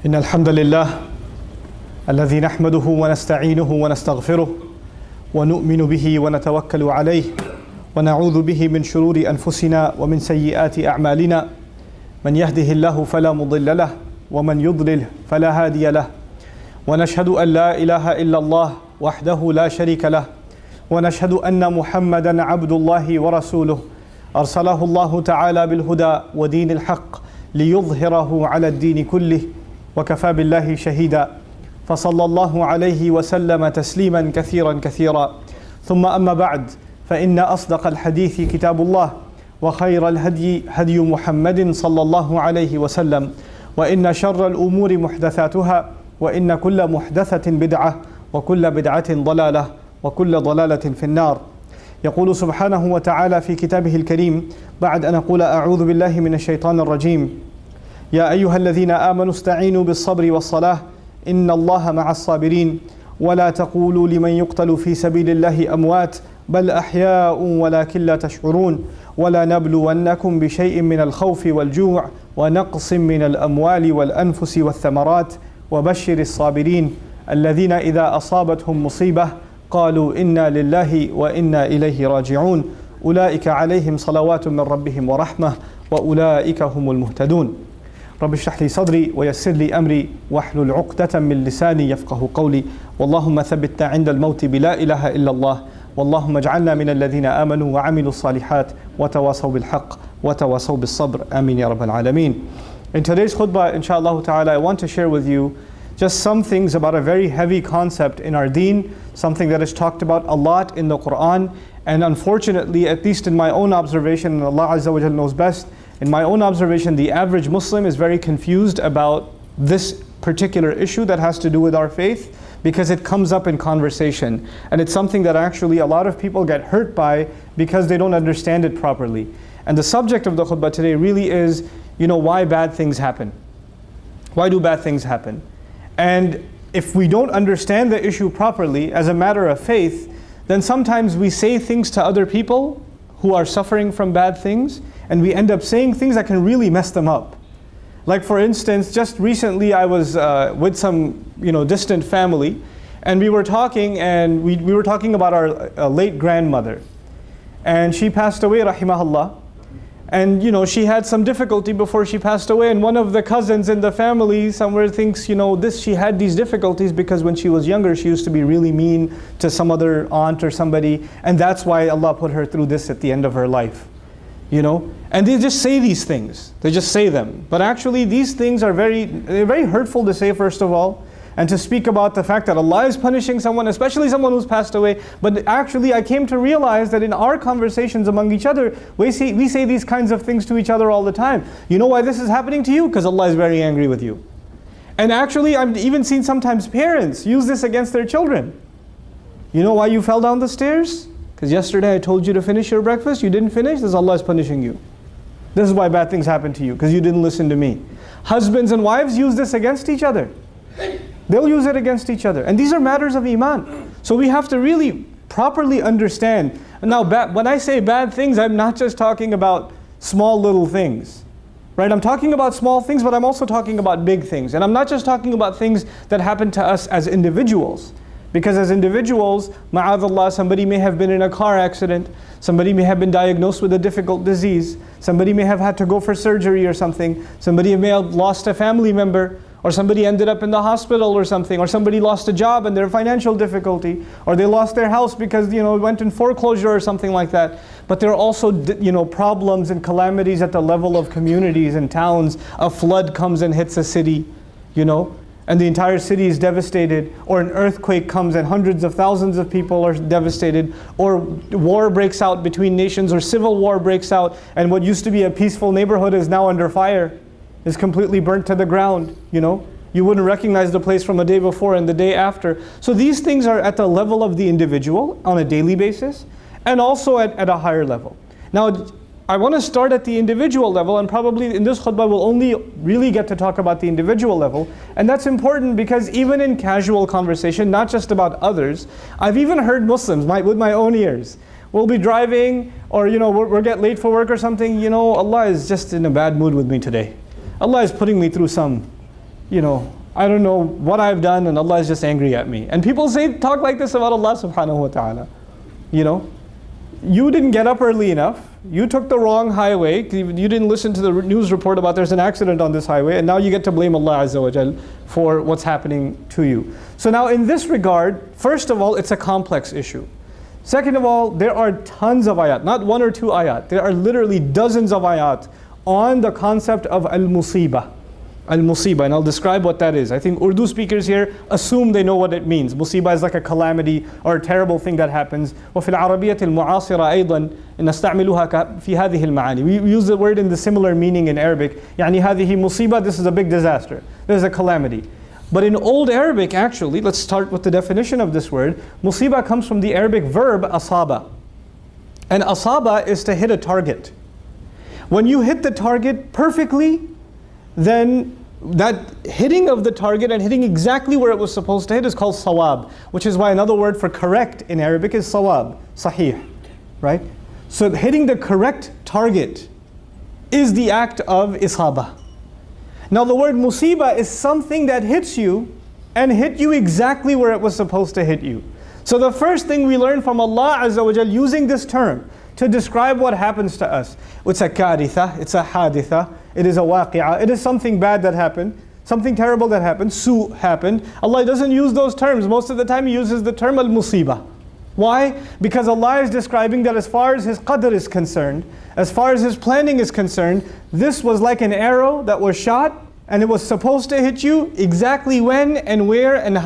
إن الحمد لله الذي نحمده ونستعينه ونستغفره ونؤمن به ونتوكل عليه ونعوذ به من شرور أنفسنا ومن سيئات أعمالنا من يهده الله فلا مضل له ومن يضلل فلا هادي له ونشهد أن لا إله إلا الله وحده لا شريك له ونشهد أن محمدا عبد الله ورسوله أرسله الله تعالى بالهدى ودين الحق ليظهره على الدين كله وكفى بالله شهيدا فصلى الله عليه وسلم تسليما كثيرا ثم أما بعد فإن أصدق الحديث كتاب الله وخير الهدي هدي محمد صلى الله عليه وسلم وإن شر الأمور محدثاتها وإن كل محدثة بدعة وكل بدعة ضلالة وكل ضلالة في النار. يقول سبحانه وتعالى في كتابه الكريم بعد أن أقول أعوذ بالله من الشيطان الرجيم: يا أيها الذين آمنوا استعينوا بالصبر والصلاة إن الله مع الصابرين ولا تقولوا لمن يقتل في سبيل الله أموات بل أحياء ولكن لا تشعرون ولا نبلونكم بشيء من الخوف والجوع ونقص من الأموال والأنفس والثمرات وبشر الصابرين الذين إذا أصابتهم مصيبة قالوا إنا لله وإنا إليه راجعون أولئك عليهم صلوات من ربهم ورحمة وأولئك هم المهتدون. رب اشرح لي صدري ويسر لي أمري واحلل عقدة من لساني يفقه قولي واللهم ثبتنا عند الموت بلا إله إلا الله واللهم اجعلنا من الذين آمنوا وعملوا الصالحات وتواصوا بالحق وتواصوا بالصبر آمين يا رب العالمين. In today's khutbah, inshallah ta'ala, I want to share with you just some things about a very heavy concept in our deen, something that is talked about a lot in the Quran, and unfortunately, at least in my own observation, and Allah Azza wa Jal knows best, in my own observation, the average Muslim is very confused about this particular issue that has to do with our faith because it comes up in conversation. And it's something that actually a lot of people get hurt by because they don't understand it properly. And the subject of the khutbah today really is, why bad things happen. Why do bad things happen? And if we don't understand the issue properly as a matter of faith, then sometimes we say things to other people who are suffering from bad things, and we end up saying things that can really mess them up. Like for instance, just recently I was with some distant family, and we were talking, and we were talking about our late grandmother. And she passed away, rahimahullah. And she had some difficulty before she passed away, and one of the cousins in the family somewhere thinks, she had these difficulties because when she was younger she used to be really mean to some other aunt or somebody, and that's why Allah put her through this at the end of her life. And they just say these things. They just say them. But actually these things are very hurtful to say, first of all, and to speak about the fact that Allah is punishing someone, especially someone who's passed away. But actually I came to realize that in our conversations among each other, we say these kinds of things to each other all the time. You know why this is happening to you? Because Allah is very angry with you. And actually I've even seen sometimes parents use this against their children. You know why you fell down the stairs? Because yesterday I told you to finish your breakfast, you didn't finish, this Allah is punishing you. This is why bad things happen to you, because you didn't listen to me. Husbands and wives use this against each other. They'll use it against each other. And these are matters of iman. So we have to really properly understand. Now when I say bad things, I'm not just talking about small little things. Right? I'm talking about small things, but I'm also talking about big things. And I'm not just talking about things that happen to us as individuals. Because as individuals, ma'adallah, somebody may have been in a car accident, somebody may have been diagnosed with a difficult disease, somebody may have had to go for surgery or something, somebody may have lost a family member, or somebody ended up in the hospital or something, or somebody lost a job and their financial difficulty, or they lost their house because it went in foreclosure or something like that. But there are also problems and calamities at the level of communities and towns. A flood comes and hits a city, and the entire city is devastated, or an earthquake comes and hundreds of thousands of people are devastated, or war breaks out between nations, or civil war breaks out, and what used to be a peaceful neighborhood is now under fire, is completely burnt to the ground. You wouldn't recognize the place from a day before and the day after. So these things are at the level of the individual on a daily basis, and also at a higher level. Now, I want to start at the individual level, and probably in this khutbah we'll only really get to talk about the individual level. And that's important because even in casual conversation, not just about others, I've even heard Muslims, with my own ears, we'll be driving, or we'll get late for work or something, Allah is just in a bad mood with me today. Allah is putting me through some I don't know what I've done and Allah is just angry at me. And people talk like this about Allah subhanahu wa ta'ala. You didn't get up early enough. You took the wrong highway. You didn't listen to the news report about there's an accident on this highway, and now you get to blame Allah Azza wa Jal for what's happening to you. So now in this regard, first of all, it's a complex issue. Second of all, there are tons of ayat, not one or two ayat. There are literally dozens of ayat on the concept of al-musibah. Al-musibah, and I'll describe what that is. I think Urdu speakers here assume they know what it means. Musibah is like a calamity or a terrible thing that happens. وَفِي الْعَرَبِيَّةِ الْمُعَاصِرَةِ أيضا نستعملها في هذه المعاني. We use the word in the similar meaning in Arabic. يعني هذه مصيبة, this is a big disaster. This is a calamity. But in Old Arabic, actually, let's start with the definition of this word. Musibah comes from the Arabic verb asaba. And asaba is to hit a target. When you hit the target perfectly, then that hitting of the target and hitting exactly where it was supposed to hit is called sawab, which is why another word for correct in Arabic is sawab, sahih, right? So hitting the correct target is the act of isaba. Now the word musibah is something that hits you and hit you exactly where it was supposed to hit you. So the first thing we learn from Allah Azza wa Jal using this term to describe what happens to us. It's a karitha, it's a haditha, it is a waqi'ah, it is something bad that happened, something terrible that happened, su happened. Allah doesn't use those terms. Most of the time He uses the term al-musibah. Why? Because Allah is describing that as far as His qadr is concerned, as far as His planning is concerned, this was like an arrow that was shot and it was supposed to hit you exactly when and where and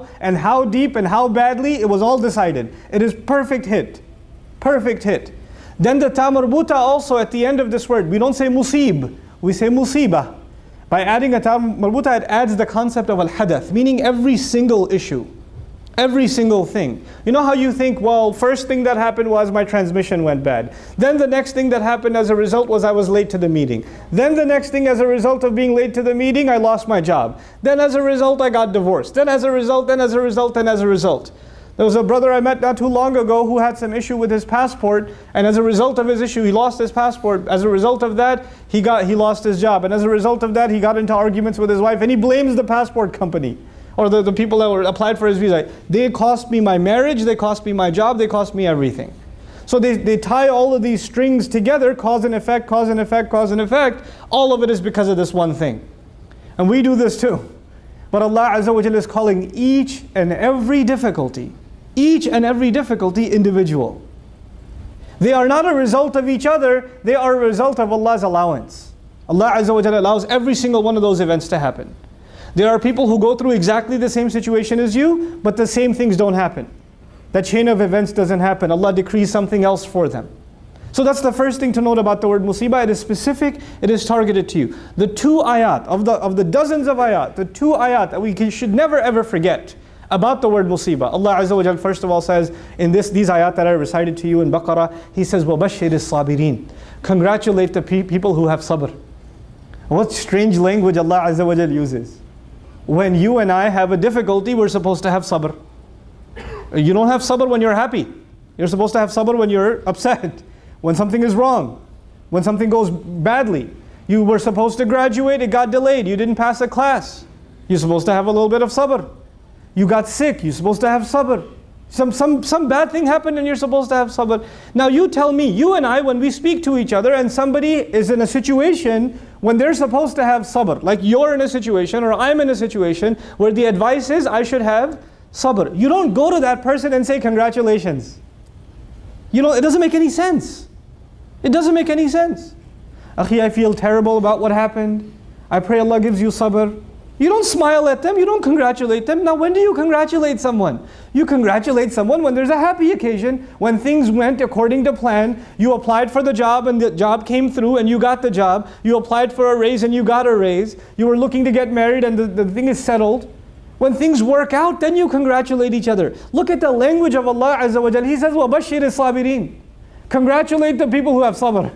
how deep and how badly, it was all decided. It is perfect hit. Perfect hit. Then the ta marbuta also at the end of this word, we don't say musib, we say musibah. By adding a ta marbuta, it adds the concept of al-hadath, meaning every single issue, every single thing. You know how you think, well, first thing that happened was my transmission went bad. Then the next thing that happened as a result was I was late to the meeting. Then the next thing as a result of being late to the meeting, I lost my job. Then as a result, I got divorced. Then as a result, then as a result, then as a result. There was a brother I met not too long ago who had some issue with his passport, and as a result of his issue, he lost his passport. As a result of that, he lost his job. And as a result of that, he got into arguments with his wife, and he blames the passport company or the people that were applied for his visa. They cost me my marriage, they cost me my job, they cost me everything. So they tie all of these strings together, cause and effect, cause and effect, cause and effect. All of it is because of this one thing. And we do this too. But Allah Azza wa Jalla is calling each and every difficulty individual. They are not a result of each other, they are a result of Allah's allowance. Allah Azza wa Jalla allows every single one of those events to happen. There are people who go through exactly the same situation as you, but the same things don't happen. That chain of events doesn't happen. Allah decrees something else for them. So that's the first thing to note about the word musibah. It is specific, it is targeted to you. The two ayat, of the dozens of ayat, the two ayat that we should never ever forget about the word musibah. Allah Azza wa Jal first of all says, in these ayat that I recited to you in Baqarah, He says, وَبَشِّرِ الصَّابِرِينَ. Congratulate the people who have sabr. What strange language Allah Azza wa Jal uses. When you and I have a difficulty, we're supposed to have sabr. You don't have sabr when you're happy. You're supposed to have sabr when you're upset, when something is wrong, when something goes badly. You were supposed to graduate, it got delayed, you didn't pass a class. You're supposed to have a little bit of sabr. You got sick, you're supposed to have sabr. Some bad thing happened and you're supposed to have sabr. Now you tell me, you and I, when we speak to each other and somebody is in a situation when they're supposed to have sabr, like you're in a situation or I'm in a situation where the advice is I should have sabr. You don't go to that person and say congratulations. It doesn't make any sense. It doesn't make any sense. Akhi, I feel terrible about what happened. I pray Allah gives you sabr. You don't smile at them, you don't congratulate them. Now when do you congratulate someone? You congratulate someone when there's a happy occasion, when things went according to plan. You applied for the job and the job came through and you got the job. You applied for a raise and you got a raise. You were looking to get married and the thing is settled. When things work out, then you congratulate each other. Look at the language of Allah Azza wa Jalla. He says, وَبَشِّرِ الصَّابِرِينَ. Congratulate the people who have sabr.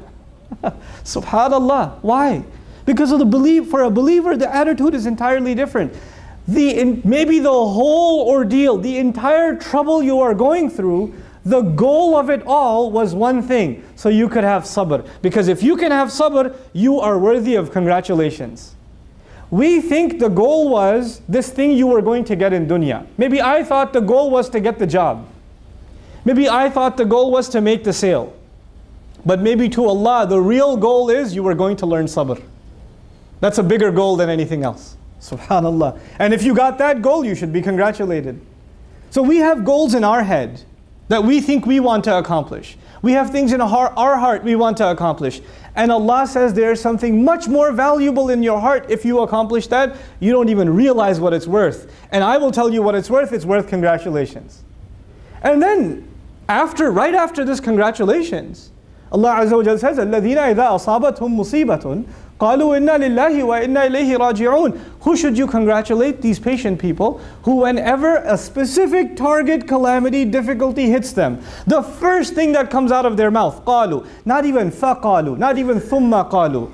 Subhanallah. Why? Because of for a believer, the attitude is entirely different. Maybe the whole ordeal, the entire trouble you are going through, the goal of it all was one thing, so you could have sabr. Because if you can have sabr, you are worthy of congratulations. We think the goal was this thing you were going to get in dunya. Maybe I thought the goal was to get the job. Maybe I thought the goal was to make the sale. But maybe to Allah, the real goal is you were going to learn sabr. That's a bigger goal than anything else. Subhanallah. And if you got that goal, you should be congratulated. So we have goals in our head that we think we want to accomplish. We have things in our heart we want to accomplish. And Allah says there is something much more valuable in your heart. If you accomplish that, you don't even realize what it's worth. And I will tell you what it's worth congratulations. And then, right after this congratulations, Allah Azza wa Jalla says, الَّذِينَ إِذَا أَصَابَتْهُمْ مُصِيبَةٌ قَالُوا إِنَّا لِلَّهِ وَإِنَّا إِلَيْهِ رَاجِعُونَ. Who should you congratulate? These patient people who whenever a specific target, calamity, difficulty hits them, the first thing that comes out of their mouth, قَالُوا. Not even فَقَالُوا, not even ثُمَّ قَالُوا.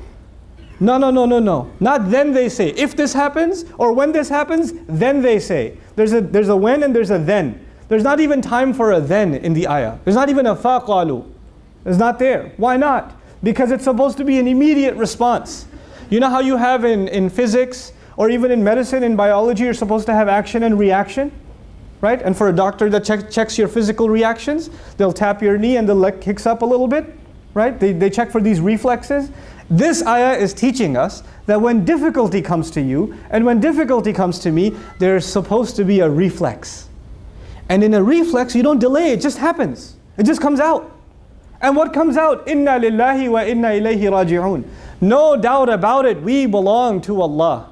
No. Not then they say. If this happens, or when this happens, then they say. There's a when and there's a then. There's not even time for a then in the ayah. There's not even a فَقَالُوا. It's not there. Why not? Because it's supposed to be an immediate response. You know how you have in physics, or even in medicine, in biology, you're supposed to have action and reaction? Right? And for a doctor that checks your physical reactions, they'll tap your knee and the leg kicks up a little bit. Right? They check for these reflexes. This ayah is teaching us that when difficulty comes to you, and when difficulty comes to me, there's supposed to be a reflex. And in a reflex, you don't delay, it just happens. It just comes out. And what comes out? Inna lillahi wa inna ilayhi raji'un. No doubt about it, we belong to Allah.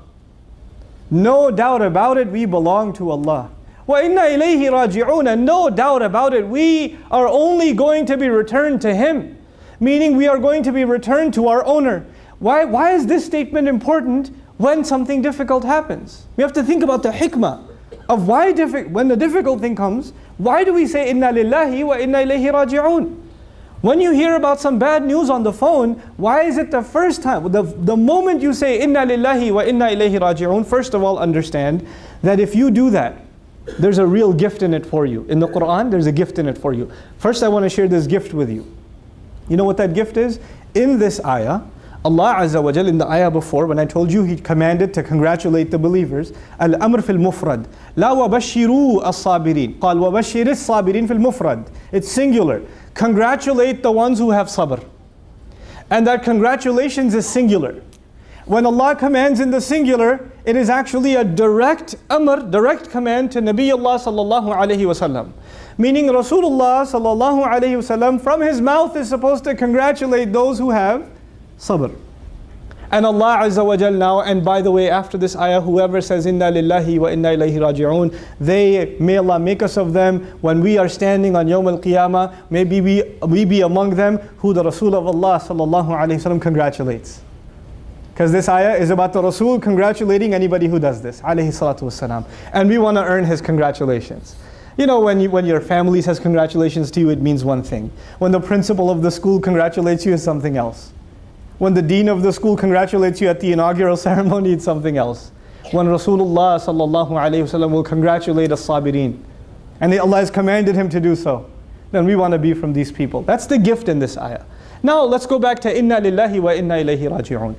No doubt about it, we belong to Allah. Wa inna ilayhi raji'un. And no doubt about it, we are only going to be returned to Him. Meaning we are going to be returned to our owner. Why is this statement important when something difficult happens? We have to think about the hikmah of when the difficult thing comes, why do we say inna lillahi wa inna ilayhi raji'un? When you hear about some bad news on the phone, why is it the first time, the moment you say inna lillahi wa inna ilayhi raji'un, first of all understand that if you do that, there's a real gift in it for you. In the Quran, there's a gift in it for you. First I want to share this gift with you. You know what that gift is? In this ayah, Allah Azza wa Jal, in the ayah before, when I told you He commanded to congratulate the believers, Al-Amr fil Mufrad, La wa bashiru as-sabirin, Qal wa bashir as-sabirin fil Mufrad. It's singular. Congratulate the ones who have sabr. And that congratulations is singular. When Allah commands in the singular, it is actually a direct amr, direct command to Nabiullah sallallahu alayhi wasallam. Meaning Rasulullah sallallahu alayhi wasallam from his mouth is supposed to congratulate those who have sabr. And Allah Azza wa Jal now, and by the way, after this ayah, whoever says inna lillahi wa inna ilayhi raji'un, may Allah make us of them when we are standing on Yawm al-Qiyamah, maybe we be among them who the Rasul of Allah sallallahu alayhi wasallam congratulates. Because this ayah is about the Rasul congratulating anybody who does this, alayhi salatu wassalam. And we want to earn his congratulations. You know, when your family says congratulations to you, it means one thing. When the principal of the school congratulates you, it's something else. When the dean of the school congratulates you at the inaugural ceremony, it's something else. When Rasulullah sallallahu alayhi wasallam will congratulate as-sabirin, and Allah has commanded him to do so, then we want to be from these people. That's the gift in this ayah. Now let's go back to inna lillahi wa inna ilayhi raji'un.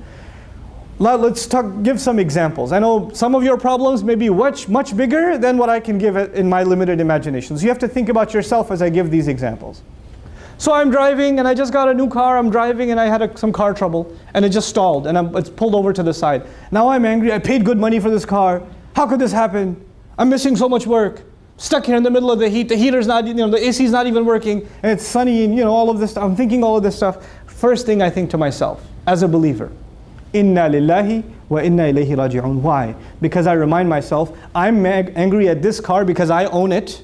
Let's give some examples. I know some of your problems may be much bigger than what I can give in my limited imagination. So you have to think about yourself as I give these examples. So I'm driving and I just got a new car, I'm driving and I had some car trouble and it just stalled and it's pulled over to the side. Now I'm angry, I paid good money for this car. How could this happen? I'm missing so much work. Stuck here in the middle of the heat, the heater's not, the AC's not even working, and it's sunny and all of this stuff. I'm thinking all of this stuff. First thing I think to myself, as a believer, Inna lillahi wa inna ilayhi raji'un. Why? Because I remind myself, I'm angry at this car because I own it.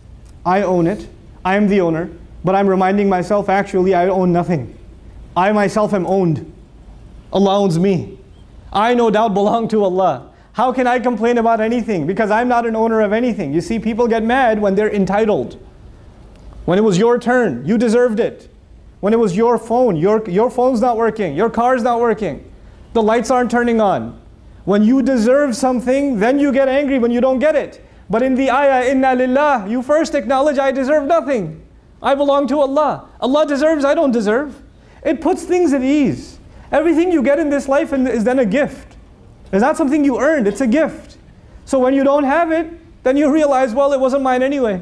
I own it. I am the owner. But I'm reminding myself, actually, I own nothing. I myself am owned. Allah owns me. I no doubt belong to Allah. How can I complain about anything? Because I'm not an owner of anything. You see, people get mad when they're entitled. When it was your turn, you deserved it. When it was your phone, your phone's not working, your car's not working, the lights aren't turning on. When you deserve something, then you get angry when you don't get it. But in the ayah, inna lillah, you first acknowledge, I deserve nothing. I belong to Allah. Allah deserves, I don't deserve. It puts things at ease. Everything you get in this life is then a gift. It's not something you earned, it's a gift. So when you don't have it, then you realize, well, it wasn't mine anyway.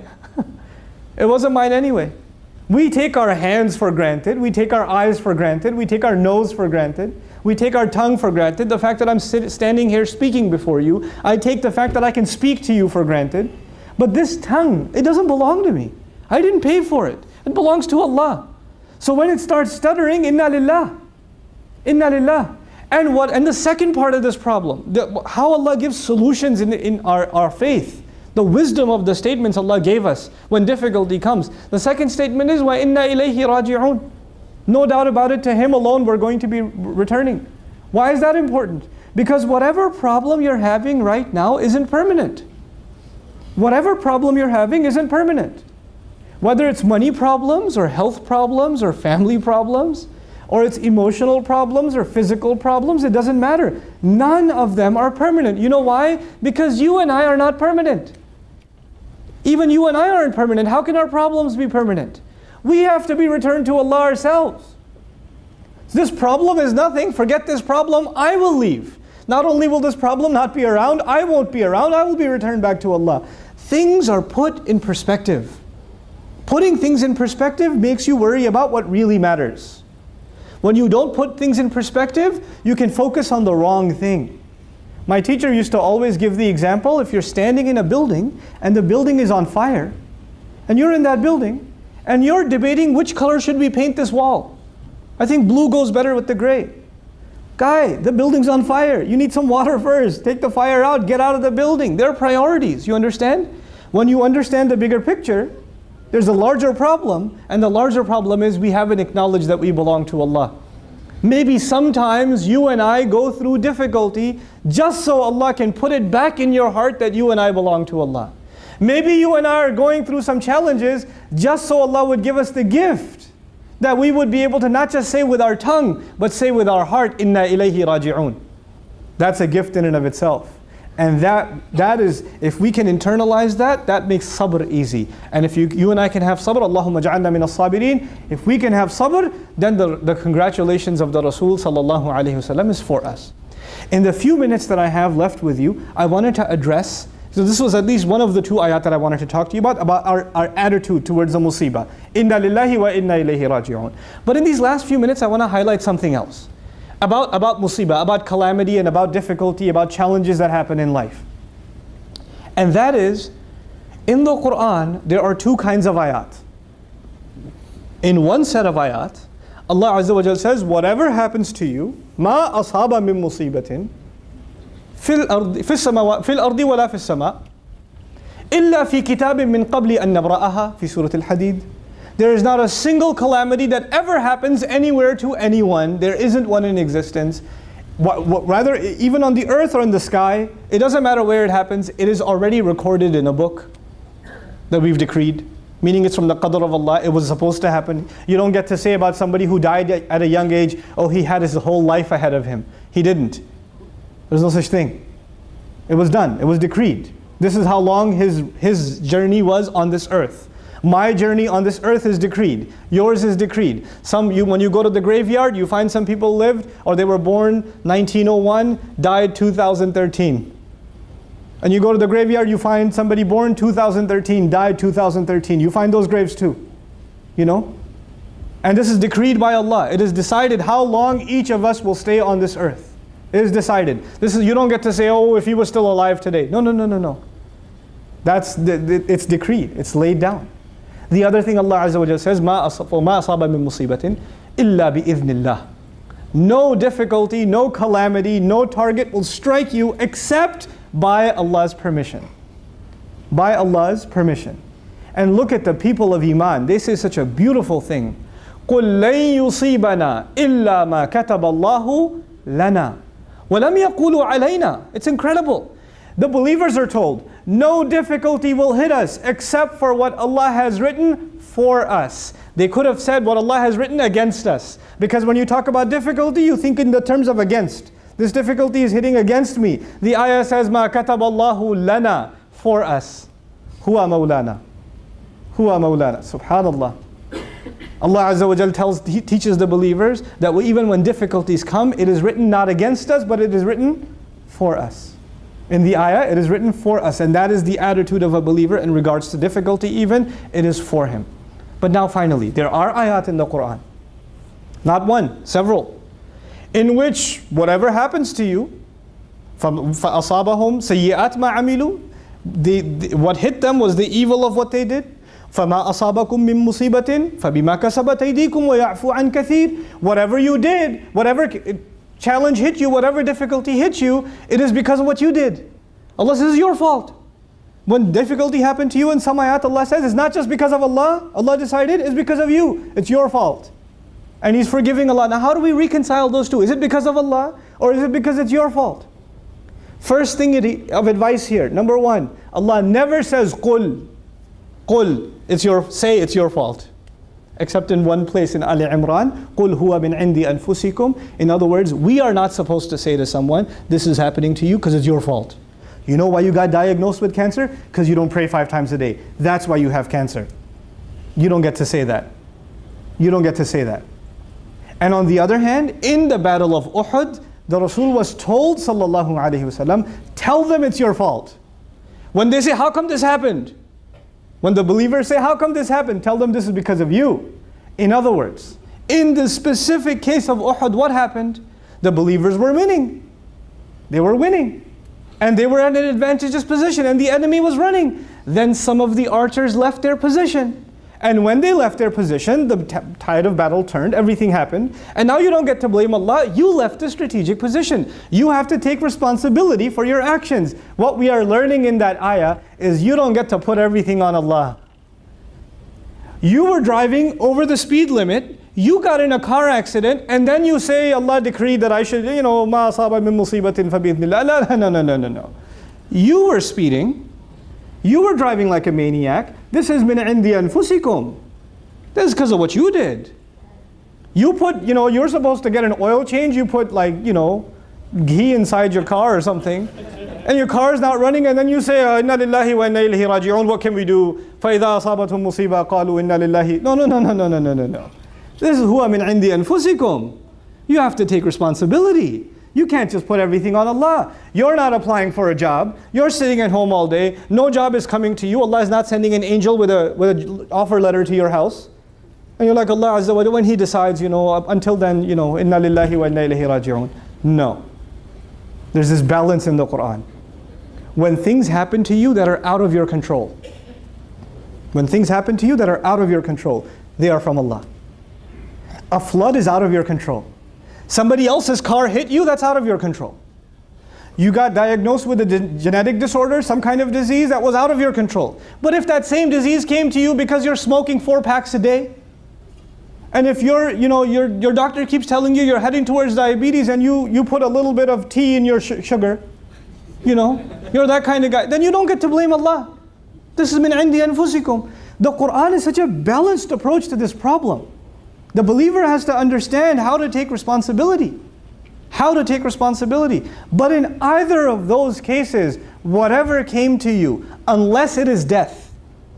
It wasn't mine anyway. We take our hands for granted, we take our eyes for granted, we take our nose for granted, we take our tongue for granted. The fact that I'm standing here speaking before you, I take the fact that I can speak to you for granted. But this tongue, it doesn't belong to me. I didn't pay for it. It belongs to Allah. So when it starts stuttering, inna lillah. Inna lillah. And the second part of this problem, how Allah gives solutions in our faith. The wisdom of the statements Allah gave us when difficulty comes. The second statement is, وَإِنَّا إِلَيْهِ رَاجِعُونَ. No doubt about it, to Him alone we're going to be returning. Why is that important? Because whatever problem you're having right now isn't permanent. Whatever problem you're having isn't permanent. Whether it's money problems or health problems or family problems, or it's emotional problems or physical problems, it doesn't matter. None of them are permanent. You know why? Because you and I are not permanent. Even you and I aren't permanent. How can our problems be permanent? We have to be returned to Allah ourselves. This problem is nothing. Forget this problem. I will leave. Not only will this problem not be around, I won't be around. I will be returned back to Allah. Things are put in perspective. Putting things in perspective makes you worry about what really matters. When you don't put things in perspective, you can focus on the wrong thing. My teacher used to always give the example, if you're standing in a building and the building is on fire, and you're in that building, and you're debating which color should we paint this wall. I think blue goes better with the gray. Guy, the building's on fire. You need some water first. Take the fire out, get out of the building. There are priorities, you understand? When you understand the bigger picture, there's a larger problem, and the larger problem is we haven't acknowledged that we belong to Allah. Maybe sometimes you and I go through difficulty just so Allah can put it back in your heart that you and I belong to Allah. Maybe you and I are going through some challenges just so Allah would give us the gift that we would be able to not just say with our tongue, but say with our heart, Inna ilayhi raji'un. That's a gift in and of itself. And that is, if we can internalize that, that makes sabr easy. And if you and I can have sabr, Allahumma ja'alna min as-sabirin. If we can have sabr, then the congratulations of the Rasul sallallahu alayhi wasallam is for us. In the few minutes that I have left with you, I wanted to address, so this was at least one of the two ayat that I wanted to talk to you about our attitude towards the musibah. Inna lillahi wa inna ilayhi raji'un. But in these last few minutes, I want to highlight something else. About musibah, about calamity and about difficulty, about challenges that happen in life. And that is, in the Quran, there are two kinds of ayat. In one set of ayat, Allah Azza wa Jal says, whatever happens to you, ma asaba min musibatin, fil ardi wala fis sama, illa fi kitabin min qabli an nabra'aha, fi Surah Al-Hadid. There is not a single calamity that ever happens anywhere to anyone. There isn't one in existence. Rather, even on the earth or in the sky, it doesn't matter where it happens, it is already recorded in a book that we've decreed. Meaning it's from the qadr of Allah, it was supposed to happen. You don't get to say about somebody who died at a young age, oh, he had his whole life ahead of him. He didn't. There's no such thing. It was done, it was decreed. This is how long his journey was on this earth. My journey on this earth is decreed. Yours is decreed. When you go to the graveyard, you find some people lived, or they were born 1901, died 2013. And you go to the graveyard, you find somebody born 2013, died 2013. You find those graves too. You know? And this is decreed by Allah. It is decided how long each of us will stay on this earth. It is decided. You don't get to say, oh, if he was still alive today. No, no, no, no, no. It's decreed. It's laid down. The other thing Allah Azza wa Jalla says, مَا أَصَابَ مِن مُصِيبَةٍ إِلَّا بِإِذْنِ اللَّهِ. No difficulty, no calamity, no target will strike you except by Allah's permission. By Allah's permission. And look at the people of Iman. They say such a beautiful thing. قُلْ لَن يُصِيبَنَا إِلَّا مَا كَتَبَ اللَّهُ لَنَا وَلَمْ يَقُولُوا عَلَيْنَا. It's incredible. The believers are told, no difficulty will hit us except for what Allah has written for us. They could have said what Allah has written against us. Because when you talk about difficulty, you think in the terms of against. This difficulty is hitting against me. The ayah says, مَا كَتَبَ اللَّهُ لَنَا, for us. هُوَ مَوْلَانَا. هُوَ مَوْلَانَا. Subhanallah. Allah Azza wa Jal teaches the believers that even when difficulties come, it is written not against us, but it is written for us. In the ayah, it is written for us, and that is the attitude of a believer in regards to difficulty even, it is for him. But now finally, there are ayat in the Quran, not one, several, in which whatever happens to you, فَأَصَابَهُمْ سَيِّئَاتْ مَا عَمِلُوا, what hit them was the evil of what they did. فَمَا أَصَابَكُم مِّن مُّصِيبَةٍ فَبِمَا كَسَبَتْ أَيْدِيكُمْ وَيَعْفُو عَنْ كَثِيرٍ. Whatever you did, whatever challenge hit you, whatever difficulty hit you, it is because of what you did. Allah says it's your fault. When difficulty happened to you in some ayat, Allah says it's not just because of Allah, Allah decided, it's because of you. It's your fault. And He's forgiving Allah. Now how do we reconcile those two? Is it because of Allah or is it because it's your fault? First thing of advice here, number one, Allah never says قُل. قُل, say it's your fault. Except in one place in Ali Imran, قُلْ هُوَ مِنْ عِنْدِ أَنفُسِكُمْ. In other words, we are not supposed to say to someone, this is happening to you because it's your fault. You know why you got diagnosed with cancer? Because you don't pray 5 times a day. That's why you have cancer. You don't get to say that. You don't get to say that. And on the other hand, in the battle of Uhud, the Rasul was told, sallallahu alaihi wasallam, tell them it's your fault. When they say, how come this happened? When the believers say, how come this happened? Tell them this is because of you. In other words, in the specific case of Uhud, what happened? The believers were winning. They were winning. And they were at an advantageous position and the enemy was running. Then some of the archers left their position. And when they left their position, the tide of battle turned, everything happened. And now you don't get to blame Allah, you left a strategic position. You have to take responsibility for your actions. What we are learning in that ayah is you don't get to put everything on Allah. You were driving over the speed limit, you got in a car accident, and then you say Allah decreed that I should, مَا أَصَابَ مِن مُّصِيبَةٍ فَبِإِذْنِ اللَّهِ. No. You were speeding. You were driving like a maniac. This is min indi anfusikum. This is because of what you did. You put, you're supposed to get an oil change. You put ghee inside your car or something. And your car is not running. And then you say, Inna lillahi wa inna ilayhi raji'un. What can we do? فَإِذَا أَصَابَتْهُمْ مُصِيبَةٌ قَالُوا إِنَّا لِلَّهِ. No. This is huwa min indi anfusikum. You have to take responsibility. You can't just put everything on Allah. You're not applying for a job. You're sitting at home all day. No job is coming to you. Allah is not sending an angel with a offer letter to your house. And you're like, Allah Azza wa Jalla, when He decides, until then, inna lillahi wa inna ilayhi raji'un. No. There's this balance in the Quran. When things happen to you that are out of your control, when things happen to you that are out of your control, they are from Allah. A flood is out of your control. Somebody else's car hit you, that's out of your control. You got diagnosed with a genetic disorder, some kind of disease, that was out of your control. But if that same disease came to you because you're smoking 4 packs a day, and if your doctor keeps telling you you're heading towards diabetes and you put a little bit of tea in your sugar, you're that kind of guy, then you don't get to blame Allah. This is min indi anfusikum. The Quran is such a balanced approach to this problem. The believer has to understand how to take responsibility. How to take responsibility. But in either of those cases, whatever came to you, unless it is death,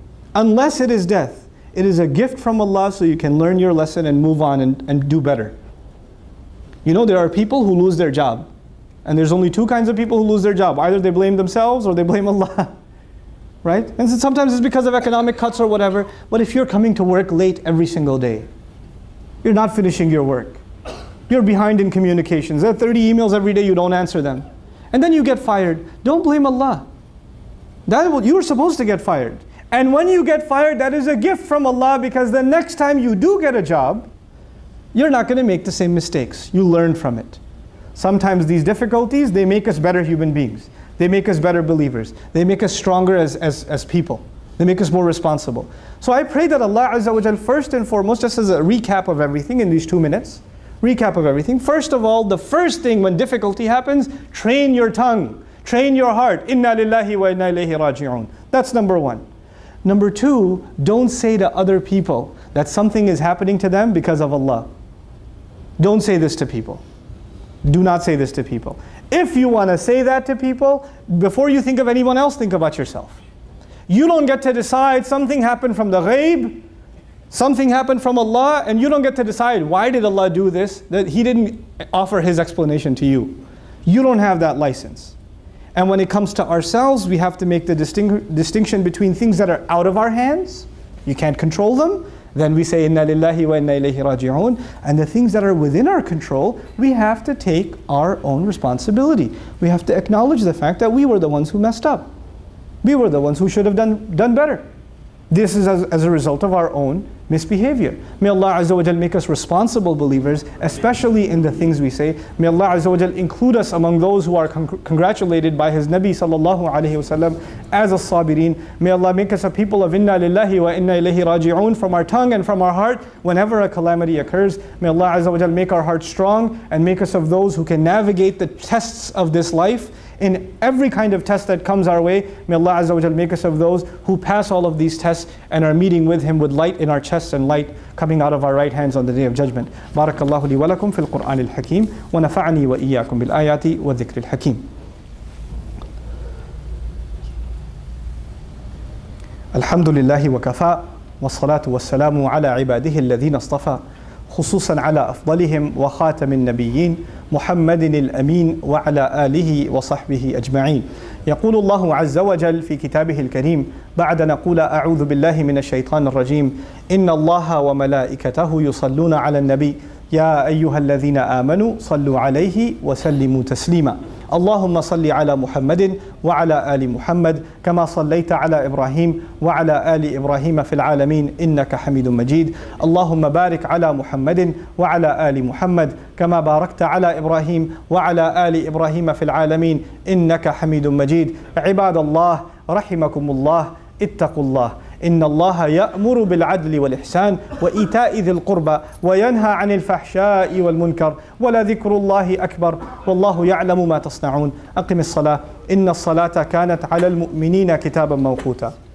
it is a gift from Allah so you can learn your lesson and move on and do better. There are people who lose their job. And there's only 2 kinds of people who lose their job. Either they blame themselves or they blame Allah. Right? And sometimes it's because of economic cuts or whatever. But if you're coming to work late every single day, you're not finishing your work. You're behind in communications. There are 30 emails every day, you don't answer them. And then you get fired. Don't blame Allah. You were supposed to get fired. And when you get fired, that is a gift from Allah, because the next time you do get a job, you're not going to make the same mistakes. You learn from it. Sometimes these difficulties, they make us better human beings. They make us better believers. They make us stronger as people. They make us more responsible. So I pray that Allah Azza wa Jal, first and foremost, just as a recap of everything in these 2 minutes, recap of everything. First of all, the first thing when difficulty happens, train your tongue, train your heart. Inna lillahi wa inna ilayhi raji'un. That's number 1. Number 2, don't say to other people that something is happening to them because of Allah. Don't say this to people. Do not say this to people. If you want to say that to people, before you think of anyone else, think about yourself. You don't get to decide something happened from the ghaib, something happened from Allah, and you don't get to decide why did Allah do this, that He didn't offer His explanation to you. You don't have that license. And when it comes to ourselves, we have to make the distinction between things that are out of our hands, you can't control them, then we say inna lillahi wa inna ilayhi raji'un. And the things that are within our control, we have to take our own responsibility. We have to acknowledge the fact that we were the ones who messed up. We were the ones who should have done better. This is as a result of our own misbehavior. May Allah Azza wa Jal make us responsible believers, especially in the things we say. May Allah Azza wa Jal include us among those who are congratulated by His Nabi sallallahu alayhi wasallam as as-sabirin. May Allah make us a people of inna lillahi wa inna ilayhi raji'un from our tongue and from our heart whenever a calamity occurs. May Allah Azza wa Jal make our hearts strong and make us of those who can navigate the tests of this life. In every kind of test that comes our way, may Allah Azza wa Jal make us of those who pass all of these tests and are meeting with Him with light in our chests and light coming out of our right hands on the Day of Judgment. Barakallahu li wa lakum fil Qur'an al-Hakim wa nafa'ani wa iyyakum bil ayati wa dhikri al-Hakim. Alhamdulillahi wa kafa wa salatu wa salamu ala ibadihi alladhina astafa خصوصا على أفضلهم وخاتم النبيين محمد الأمين وعلى آله وصحبه أجمعين. يقول الله عز وجل في كتابه الكريم بعد نقول أعوذ بالله من الشيطان الرجيم إن الله وملائكته يصلون على النبي يا أيها الذين آمنوا صلوا عليه وسلموا تسليما. اللهم صل على محمد وعلى آل محمد كما صليت على إبراهيم وعلى آل إبراهيم في العالمين إنك حميد مجيد. اللهم بارك على محمد وعلى آل محمد كما باركت على إبراهيم وعلى آل إبراهيم في العالمين إنك حميد مجيد. عباد الله رحمكم الله اتقوا الله إن الله يأمر بالعدل والإحسان وإيتاء ذي القربى وينهى عن الفحشاء والمنكر ولذكر الله أكبر والله يعلم ما تصنعون. أقم الصلاة إن الصلاة كانت على المؤمنين كتابا موقوتا.